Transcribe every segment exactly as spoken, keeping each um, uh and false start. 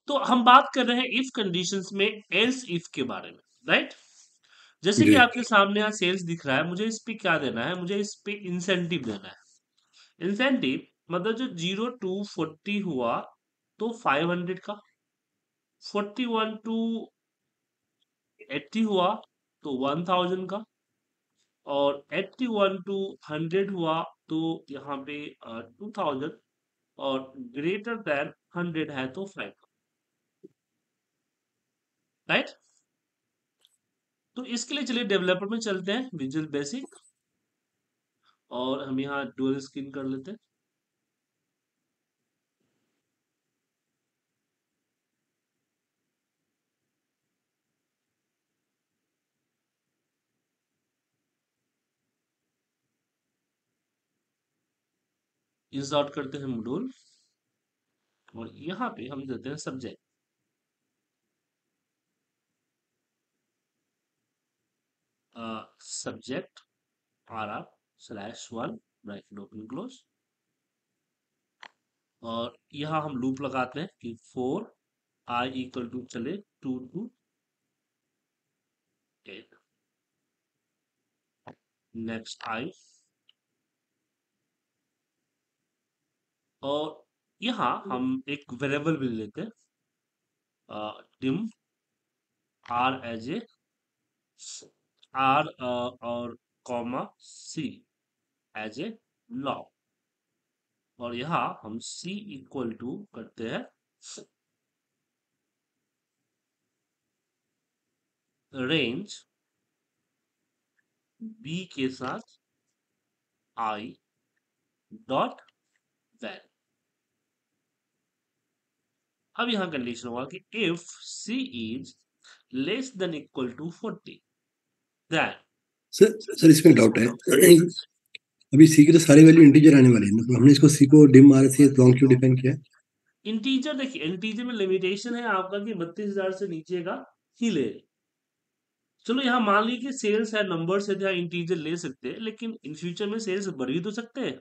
तो हम बात कर रहे हैं इफ कंडीशंस में एल्स इफ के बारे में, राइट? जैसे कि जी आपके सामने यहाँ सेल्स दिख रहा है, मुझे इस पे क्या देना है, मुझे इस पे इंसेंटिव देना है। इंसेंटिव मतलब जो जीरो टू फोर्टी हुआ तो फाइव हंड्रेड का, फोर्टी वन टू एट्टी हुआ तो वन थाउजेंड का, और एट्टी वन टू हंड्रेड हुआ तो यहाँ पे टू थाउजेंड, और ग्रेटर देन हंड्रेड है तो फाइव, राइट? तो इसके लिए चलिए डेवलपर में चलते हैं, विजुअल बेसिक, और हम यहाँ डुअल स्क्रीन कर लेते हैं। इंसर्ट करते हैं मॉड्यूल, और यहाँ पे हम देते हैं subject, subject R R slash one, bracket open close, और यहाँ हम लूप लगाते हैं कि फोर आई इक्वल टू चले to two eight, next I, और यहाँ हम एक वेरिएबल भी लेते हैं, dim R as a R और comma C as a long, और यहाँ हम सी इक्वल टू करते हैं रेंज बी के साथ आई डॉट वैल। अब यहाँ कंडीशन होगा कि if C is less than equal to forty, then sir sir इसमें एक डाउट है। अभी सी के तो सारे वैल्यू इंटीजर आने वाले हैं ना, तो हमने इसको सी को डिम आर से लॉन्ग क्यों डिफाइन किया है? इंटीजर, देखिए इंटीजर में लिमिटेशन है आपका कि बत्तीस हजार से नीचे का ही ले। चलो यहाँ मान ली कि सेल्स है, नंबर्स है, जहाँ इंटीजर ले सकते हैं, लेकिन इन फ्यूचर में सेल्स बढ़ भी तो सकते हैं।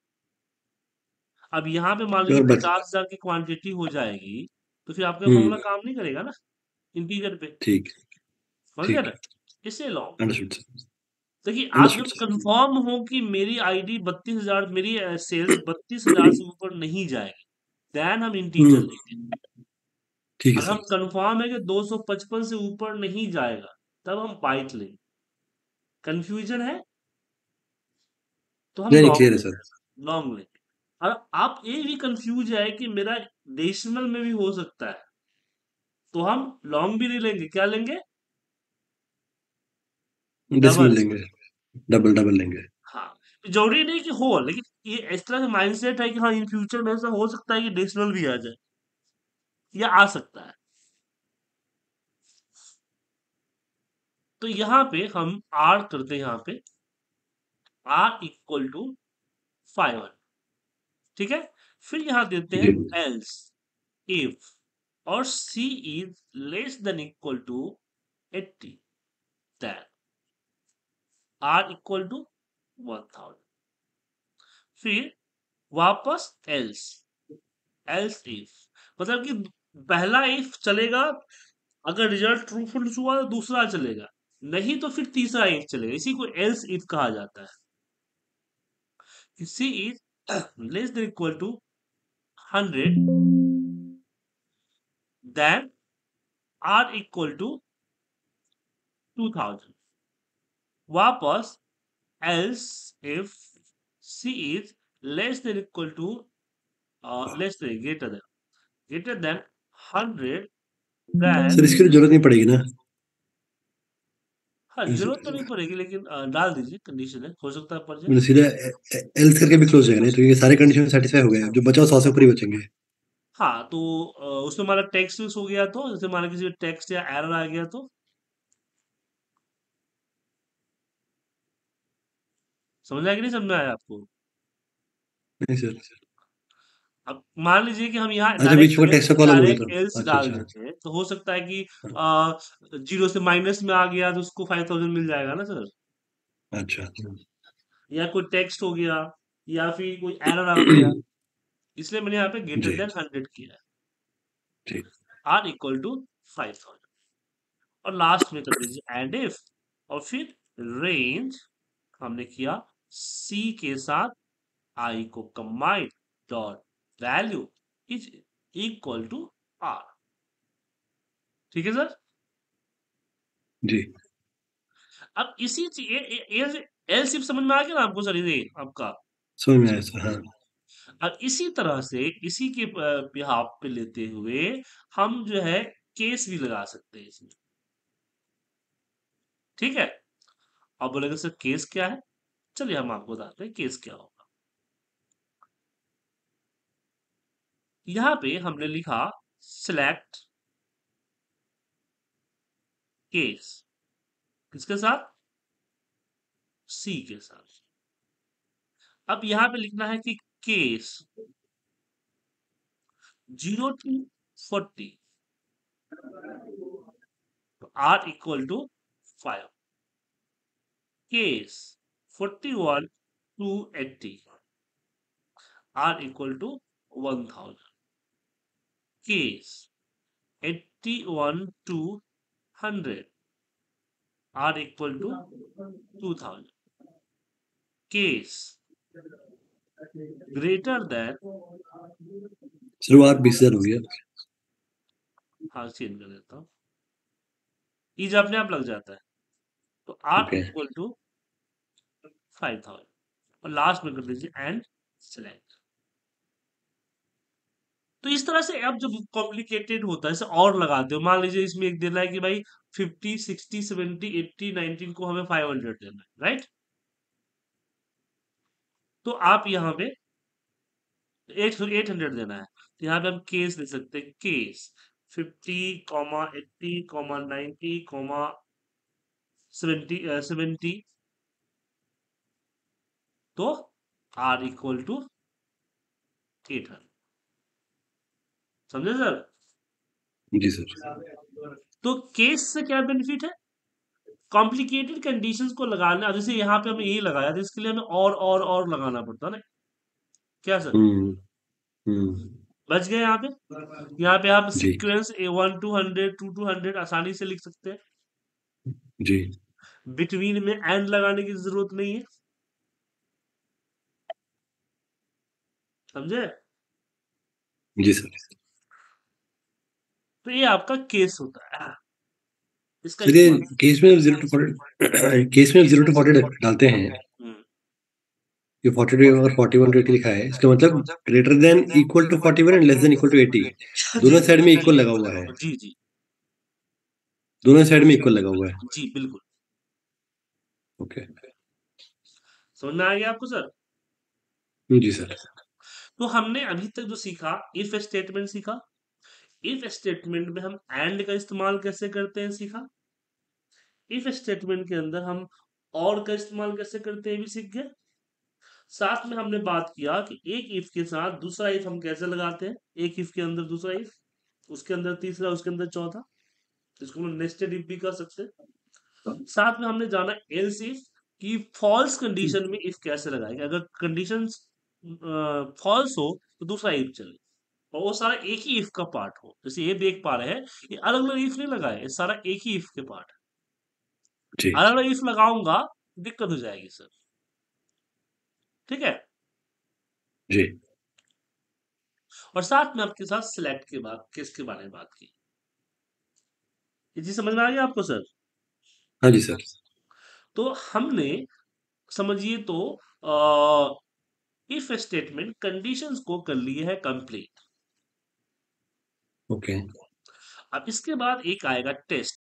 अब यहाँ पे मान लीजिए और बत पचास हजार की क्वांटिटी हो जाएगी, तो फिर आपका फॉर्मूला हम्म काम नहीं करेगा ना इंटीजर पे, ठीक समझ गया ठीक ना? इससे लॉन्ग, अंडरस्टूड सर देखिए आप अंडरस्टूड जब सर कंफर्म हो कि मेरी आईडी बत्तीस हजार, मेरी सेल्स बत्तीस हजार से ऊपर नहीं जाएगी, देन हम इंटीजर हम्म लेंगे। ठीक है अगर हम सर। कंफर्म है कि दो सौ पचपन से ऊपर नहीं जाएगा, तब हम बाइट लेंगे। कंफ्यूजन है तो हम नहीं नहीं लॉन्ग क्लियर है सर। लेंगे, लॉन्ग लेंगे। और आप ये भी कंफ्यूज है कि मेरा डेसिमल में भी हो सकता है, तो हम लॉन्ग भी नहीं लेंगे, क्या लेंगे? Decimal double. लेंगे। डबल डबल लेंगे। हाँ, जरूरी नहीं कि हो, लेकिन ये इस तरह से माइंडसेट है कि हाँ इन फ्यूचर में ऐसा हो सकता है कि डेसिमल भी आ जाए, या आ सकता है। तो यहाँ पे हम आर करते हैं, यहाँ पे आर इक्वल टू फाइव, ठीक है? फिर यहाँ देते जी हैं एल्स इफ और C is less than equal to eighty, then R equal to one thousand. फिर वापस एल्स, एल्स इफ मतलब कि पहला इफ चलेगा अगर रिजल्ट ट्रू फॉल्स हुआ तो दूसरा चलेगा, नहीं तो फिर तीसरा इफ चलेगा। इसी को एल्स इफ कहा जाता है। C is less than equal to hundred, then R equal to two thousand. वापस else if c is less than equal to uh, less than greater than greater than hundred, sir then इसकी तो जरूरत नहीं पड़ेगी ना? हाँ जरूरत तो नहीं पड़ेगी, लेकिन अ, डाल दीजिए, कंडीशन है, हो सकता है पड़ जाए। मैंने सीधा एल्स करके भी क्लोज हो जाएगा, नहीं तो ये सारे कंडीशन सेटिस्फाई हो गए, जो बचा सौ से ऊपर ही बचेंगे। हाँ तो अ, उसमें हमारा टेक्स्ट मिस हो गया, तो जैसे हमारा किसी टेक्स्ट या एरर आ गया तो समझ आया कि नहीं समझ में आया आपको? नहीं सर। अब मान लीजिए कि हम यहाँ अच्छा बीच डायरेक्ट में टेक्स्ट का कॉलम हो गया डायरेक्ट एल्स था, अच्छा डाल अच्छा। देते हैं, तो हो सकता है कि जीरो से माइनस में आ गया तो उसको फाइव थाउजेंड मिल जाएगा ना सर, अच्छा या कोई टेक्स्ट हो गया, या फिर कोई एरर आ गया, इसलिए मैंने यहाँ पे ग्रेटर जी देन हंड्रेड किया है। ठीक R equal to five thousand, और लास्ट में कर दीजिए एंड इफ, और फिर रेंज हमने किया सी के साथ आई को combine dot value is equal to R. ठीक है सर। जी अब इसी चीज एल सिर्फ समझ में आ गया ना आपको सर, ये आपका। समझ में आया सर। हाँ अब इसी तरह से इसी के बिहाफ पे लेते हुए हम जो है केस भी लगा सकते हैं इसमें। ठीक है। अब बोलेंगे सर केस क्या है, चलिए हम आपको बताते हैं केस क्या होगा। यहाँ पे हमने लिखा सिलेक्ट केस, किसके साथ, सी के साथ। अब यहाँ पे लिखना है कि केस जीरो टू फोर्टी, तो R equal to five. Case forty one to eighty, R equal to one thousand. Case eighty one to hundred, R equal to two thousand. Case greater than, शुरुआत बीस हजार हो गया। हाँ change कर देता हूँ, ईज अपने आप लग जाता है, तो R okay equal to five thousand, और लास्ट में कर दीजिए एंड सेलेक्ट। तो इस तरह से अब जब कॉम्प्लिकेटेड होता है इसे और लगाते हो, मान लीजिए इसमें एक देना है कि भाई fifty sixty seventy eighty nineteen को हमें फाइव हंड्रेड देना है, राइट। तो आप यहाँ पे एट एट हंड्रेड देना है, तो यहाँ पे हम केस ले सकते हैं, case fifty comma eighty comma ninety comma seventy seventy, तो R equal to eight hundred. समझे सर। जी सर। तो केस से क्या बेनिफिट है, कॉम्प्लिकेटेड कंडीशंस को लगाना। अब जैसे यहाँ पे हमें यही लगाया था, इसके लिए हमें और और और लगाना पड़ता ना, क्या सर। हम्म हम्म बच गए यहाँ पे। यहाँ पे आप जी sequence a one to hundred to two hundred आसानी से लिख सकते हैं, जी बिटवीन में एंड लगाने की जरूरत नहीं है। समझे। जी सर। तो ये आपका केस होता है, इसका सर ये इस्तेमाल। केस में जीरो टू फोर्टी केस में जीरो टू फोर्टी डालते हैं, हम्म, ये फोर्टी टू और फोर्टी वन एटी लिखा है, इसका मतलब greater than equal to forty one and less than equal to eighty, जी दोनों साइड में जी इक्वल लगा हुआ है। जी जी दोनों साइड में इक्वल लगा हुआ है। जी बिल्कुल। ओके समझ में आ गया आपको सर। जी सर। तो हमने अभी तक जो सीखा, इफ स्टेटमेंट सीखा, इफ स्टेटमेंट में हम एंड का इस्तेमाल कैसे करते हैं सीखा, इफ स्टेटमेंट के अंदर हम और का इस्तेमाल कैसे करते हैं भी सीख गए। साथ में हमने बात किया कि एक इफ के साथ दूसरा इफ हम कैसे लगाते हैं, एक इफ के अंदर दूसरा इफ, उसके अंदर तीसरा, उसके अंदर चौथा, इसको हम नेस्टेड इफ भी कर सकते हैं। साथ में हमने जाना एल्स इफ, कि फॉल्स कंडीशन में इफ कैसे लगाएंगे, अगर कंडीशन फॉल्स हो तो दूसरा इफ चले, और वो सारा एक ही इफ का पार्ट हो। जैसे ये देख पा रहे हैं, ये अलग अलग इफ नहीं लगाए, ये सारा एक ही इफ के पार्ट है। जी अलग अलग इफ लगाऊंगा दिक्कत हो जाएगी सर। ठीक है। जी और साथ में आपके साथ सिलेक्ट के बाद किसके बारे में बात की, ये चीज समझ में आ गया आपको सर। हाँ जी सर। तो हमने समझिए तो इफ स्टेटमेंट कंडीशंस को कर लिए है कंप्लीट। ओके अब इसके बाद एक आएगा टेस्ट।